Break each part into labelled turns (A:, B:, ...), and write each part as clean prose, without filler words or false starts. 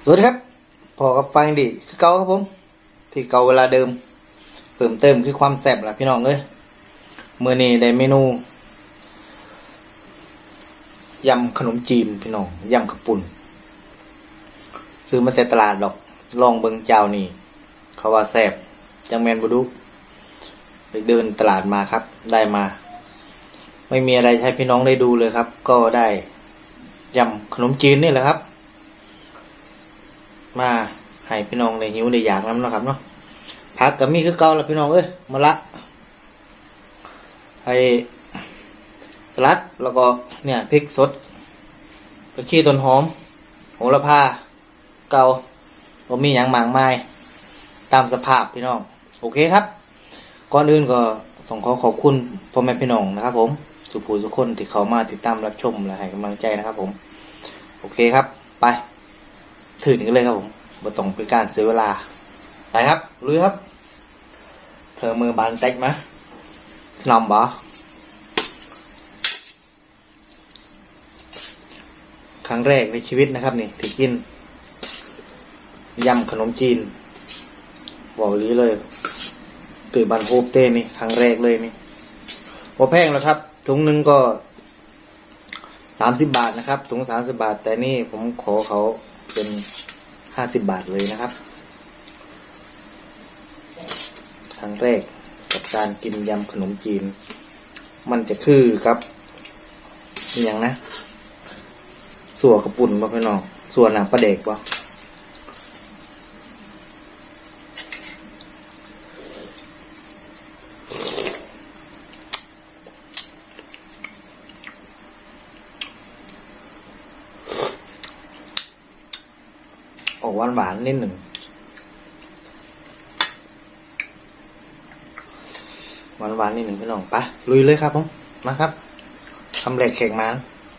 A: สวัสดีครับพอกับฟังดีคือเก่าครับผมที่เก่าเวลาเดิมเพิ่มเติมคือความแซ่บล่ะพี่น้องเอ้ยมื้อนี้ได้เมนูยำขนมจีนพี่น้องยำข้าวปุ้นซื้อมาจากตลาดดอกลองเบิ่งเจ้านี่เขาว่าแซ่บจังแม่นบ่ดูไปเดินตลาดมาครับได้มาไม่มีอะไรให้พี่น้องได้ดูเลยครับก็ได้ยำขนมจีนนี่แหละครับมาให้พี่น้องได้หิวได้อยากน้ำนะครับเนาะผักกับมีคือเก่าแล้วพี่น้องเอ้ยมะละไอ้สลัดแล้วก็เนี่ยพริกสดกระเทียมต้นหอมโหระพาเก่าก็มีอย่างมากมายตามสภาพพี่น้องโอเคครับก่อนอื่นก็ต้องขอบคุณพ่อแม่พี่น้องนะครับผมทุกผู้ทุกคนที่เขามาติดตามรับชมและให้กำลังใจนะครับผมโอเคครับไปถึงกันเลยครับผมบ่ต้องเป็นการเสียเวลาไปครับลุยครับเธอมือบานเต็กไหมนำบ่ครั้งแรกในชีวิตนะครับนี่ที่กินยำขนมจีนบอกเลยเลยตื่นบันโฮปเต้นี่ครั้งแรกเลยนี่พอแพงแล้วครับถุงนึงก็30 บาทนะครับถุง30 บาทแต่นี่ผมขอเขาเป็น50 บาทเลยนะครับครั้งแรกกับการกินยำขนมจีนมันจะคือครับอย่างนะสัวกระปุ่นบ่พี่น้องสัวหนังปลาเด็กบ่ออกหวานนิดหนึ่งหวานนิดหนึ่งพี่น้องไปลุยเลยครับผมมาครับทำแหลกแข็งมัน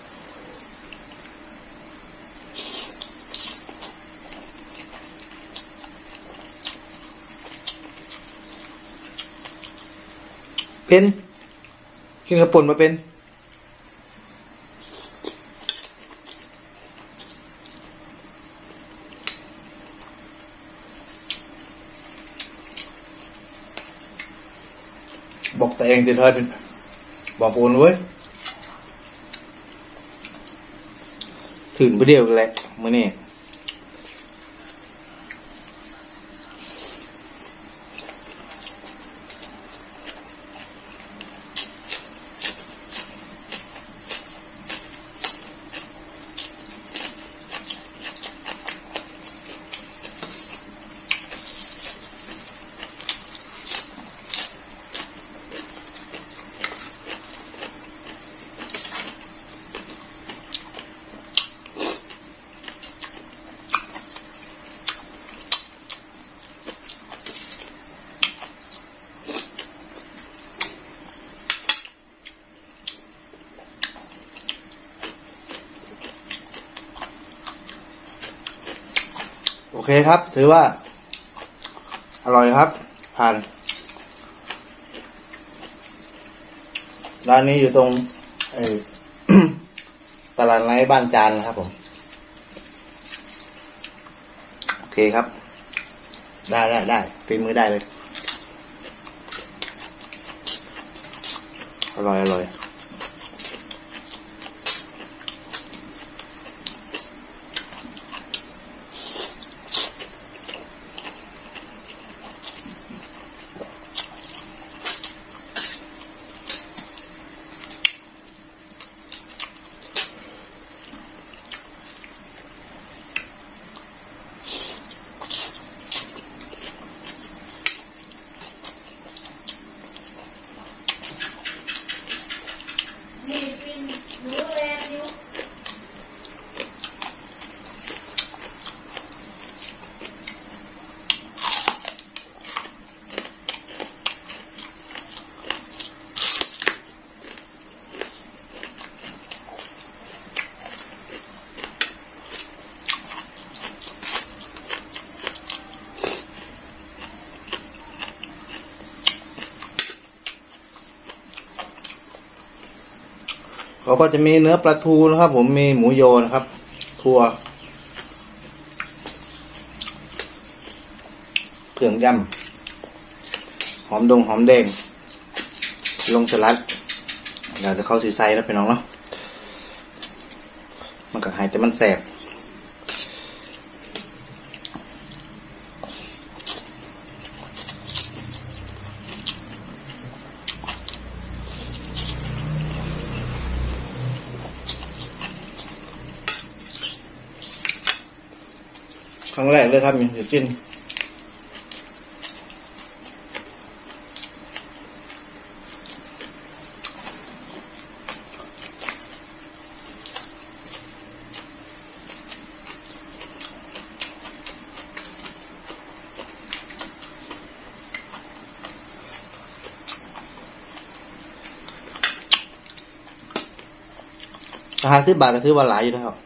A: เป็นกินกระปุ่นมาเป็นบอกแต่เองติดเธอบอกปูนเว้ยถึงไปเดียวกันแหละมื้อนี้โอเคครับถือว่าอร่อยครับผ่านร้านนี้อยู่ตรง ตลาดไนท์บ้านจานนะครับผมโอเคครับได้ฝีมือได้เลยอร่อยเขาก็จะมีเนื้อปลาทูนะครับผมมีหมูโยนะครับถั่วเครื่องยำหอมหอมแดงลงสลัดเดี๋ยวจะเข้าสีใสแล้วพี่น้องเนาะมันก็หายแต่มันแสบครั้งแรกเลยครับมีกิน50 บาทก็ถือว่าหลายอยู่นะครับ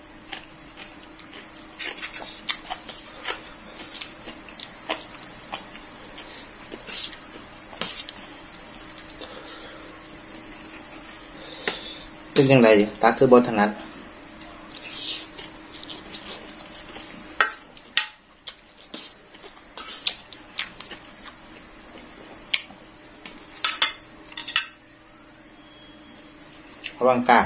A: เป็นยังไงตักคือบนถนัดระวังกลาง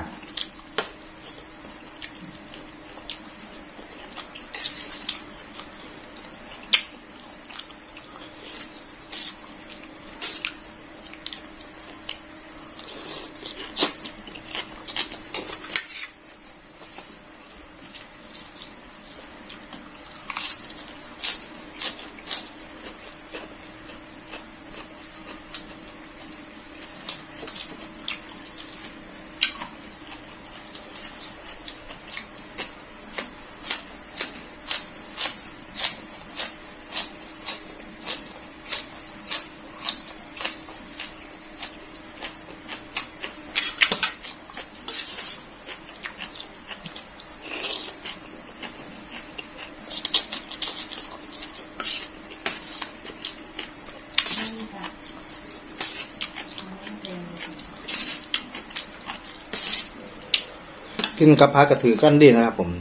A: กินกับผักกระถือกันดีนะครับผม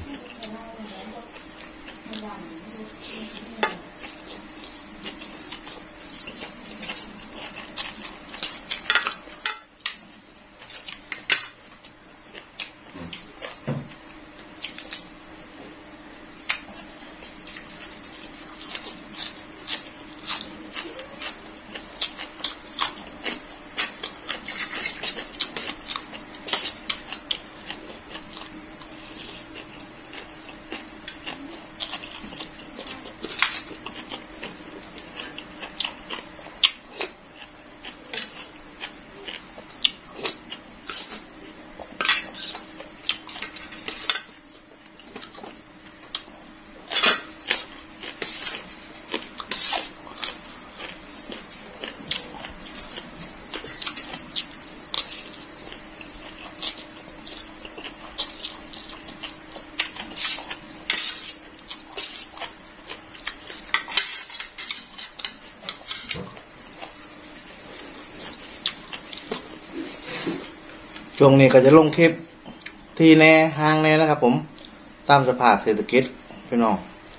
A: ช่วงนี้ก็จะลงคลิปที่แน่ห้างแน่นะครับผมตามสภาพเศรษฐกิจพี่น้อง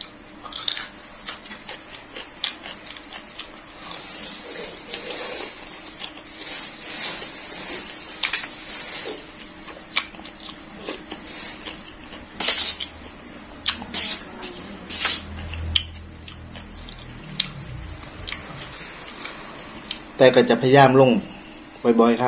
A: แต่ก็จะพยายามลงบ่อยๆครับ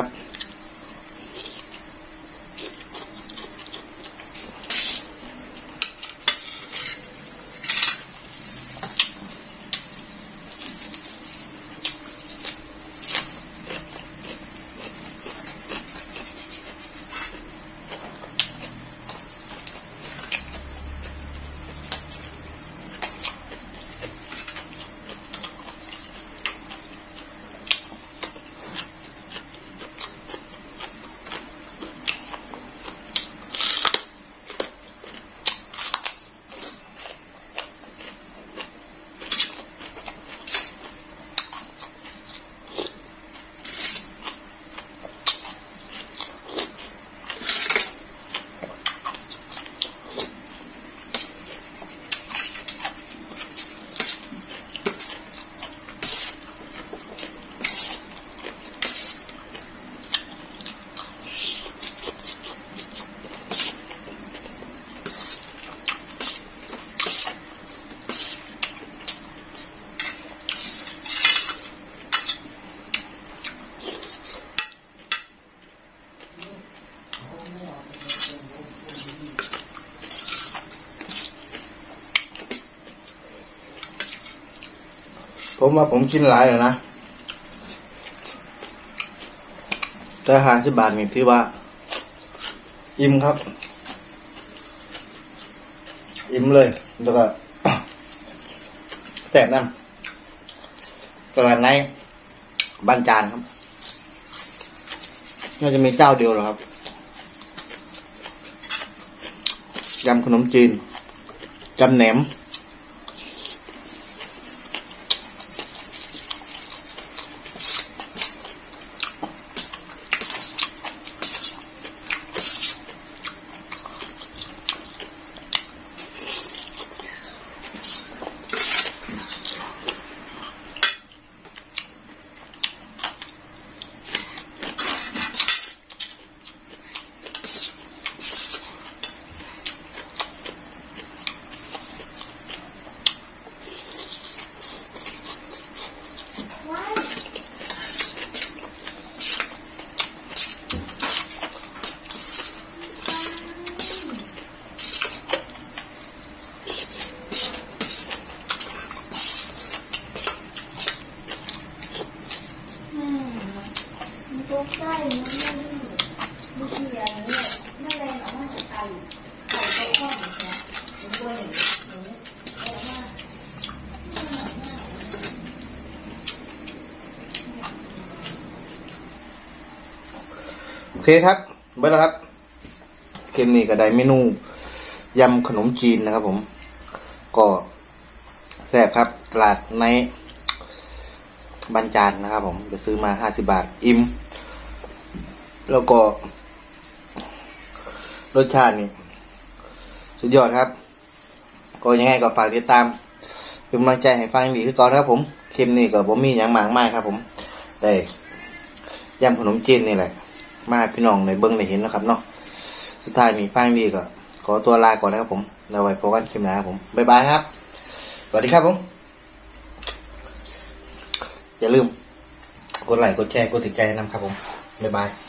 A: ผมว่าผมกินหลายเลยนะแต่50 บาทนี่ถือว่าอิ่มครับอิ่มเลยแล้วก็ แซ่บนั่นตลาดในบ้านจานครับน่าจะมีเจ้าเดียวหรอครับยำขนมจีนจำแหนม
B: ใช่มันไม่เสียเนี่ยไม่แรงออกมาจากไก่ข้อของเนี่ยเป็นตัวหนึ่ง
A: โอเคครับเบิดแล้วครับเกมนี้ก็ได้เมนูยำขนมจีนนะครับผมก็แซ่บครับตลาดในบ้านจานนะครับผมไปซื้อมา50 บาทอิ่มแล้วก็รสชาตินี่สุดยอดครับก็ยังไงก็ฝากติดตามเป็นกำลังใจให้ฟังดีขึ้นก่อนครับผมคลิปนี้ก็ผมมีอย่างมากมายครับผมได้ยำขนมจีนนี่แหละมาพี่น้องในเบิ้งในเห็นนะครับเนาะสุดท้ายมีฟังดีก็ขอตัวลาก่อนนะครับผมแล้วไว้พบกันคลิปหน้าครับผมบ๊ายบายครับสวัสดีครับผมอย่าลืมกดไลค์กดแชร์กดติดใจนะครับผมบ๊ายบาย